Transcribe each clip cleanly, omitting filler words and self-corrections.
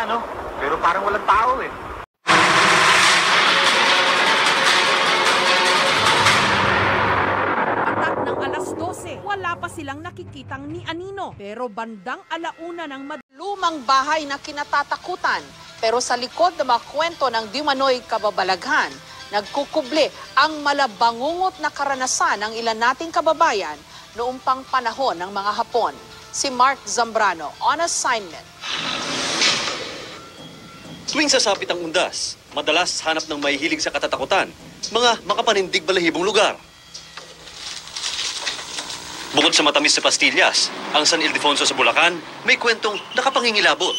nga, no? Pero parang walang tao eh. Patak ng alas 12, wala pa silang nakikitang ni Anino. Pero bandang alauna ng lumang bahay na kinatatakutan. Pero sa likod ng mga kwento ng Dimanoy kababalaghan, nagkukuble ang malabangungot na karanasan ng ilan nating kababayan noong pang panahon ng mga Hapon. Si Mark Zambrano on assignment. Tuwing sasapit ang undas, madalas hanap ng mahihilig sa katatakutan, mga makapanindig balahibong lugar. Bukod sa matamis sa pastillas, ang San Ildefonso sa Bulacan may kwentong nakapangingilabot.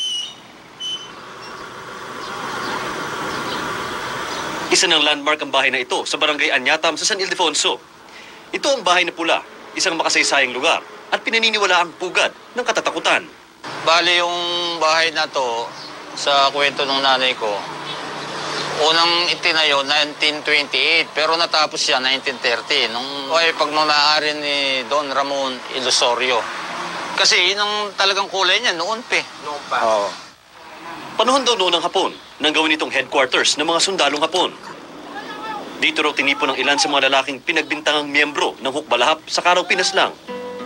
Isa ng landmark ang bahay na ito sa Barangay Anyatam sa San Ildefonso. Ito ang bahay na pula, isang makasaysayang lugar at pinaniniwala ang pugad ng katatakutan. Bale yung bahay na to, sa kwento ng nanay ko, unang itinayo 1928 pero natapos siya 1930 nung pagmamahari ni Don Ramon Ilusorio. Kasi yun ang talagang kulay niya noon Noon pa. Oo. Panahon daw noon ng Hapon nang gawin itong headquarters ng mga sundalong Hapon. Dito raw tinipon ng ilan sa mga lalaking pinagbintangang miyembro ng Hukbalahap sa Karaw Pinas lang.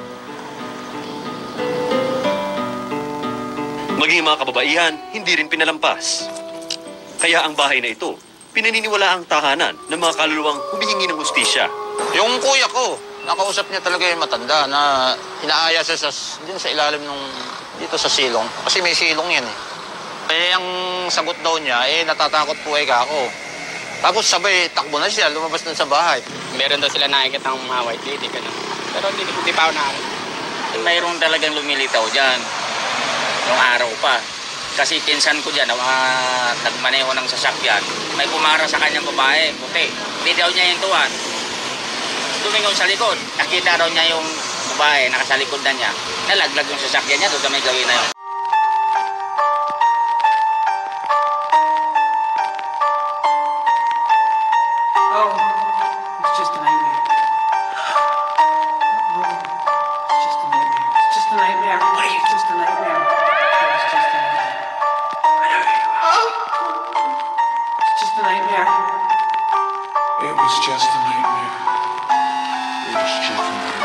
Maging mga kababaihan, hindi rin pinalampas. Kaya ang bahay na ito, pinaniniwala ang tahanan ng mga kaluluwang humihingi ng hustisya. Yung kuya ko, nakausap niya talaga yung matanda na inaaya siya din sa ilalim dito sa silong. Kasi may silong yan eh. Kaya ang sagot daw niya, natatakot po ako. Tapos sabay, takbo na siya, lumabas na sa bahay. Meron daw sila nakikita ng mga white lady, gano'n. Pero hindi pa ako nakakita. Mayroon talagang lumilitaw dyan. Yung araw pa. Kasi pinsan ko dyan, nagmaneho ng sasakyan. May pumara sa kanyang babae, puti. Hindi daw niya yung tuwan. Tumingon sa likod. Nakita daw niya yung babae, nakasalikod na niya. Nalaglag yung sasakyan niya, doon sa may gawin na yun. Oh, it's just a nightmare. Oh, it's just a nightmare. It's just a nightmare. What are you? It's just a nightmare. It's just a nightmare. I know who you are. It's just a nightmare. It was just a nightmare. It was just a nightmare.